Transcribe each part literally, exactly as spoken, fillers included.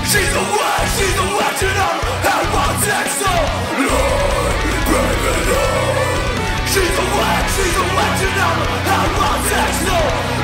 She's a witch, she's a witch, and I'm at my text, so Lord, baby, Lord. She's a witch, she's a witch, and I'm at my text, so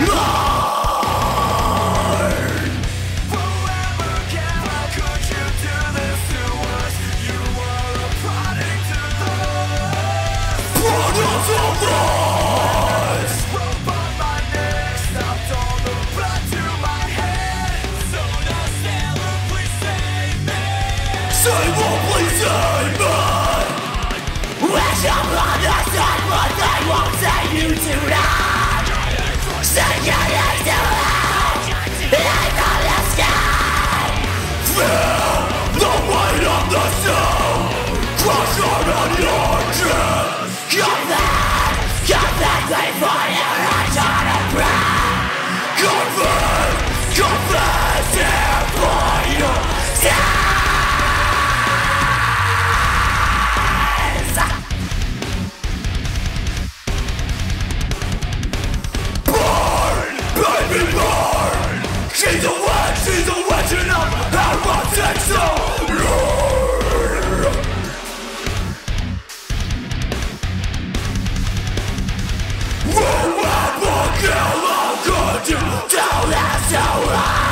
Lord. Forever, how could you do this to us? You are a product of us. Product of us. Rope on my neck, stopped all the blood to my head. So now, Sailor, please save me. Sailor, please save me. Wish I'm on the side, but they won't say you tonight. Sing your name to hell, light on the sky. Feel the weight of the soul, crush out on your chest. Come back, come back, wait for you, I'm trying to pray. Confess, confess, here for you. Baby, burn! She's a witch, she's a witch, and I'm out my sex, so Lord. Who Abigail, how could you tell that so right?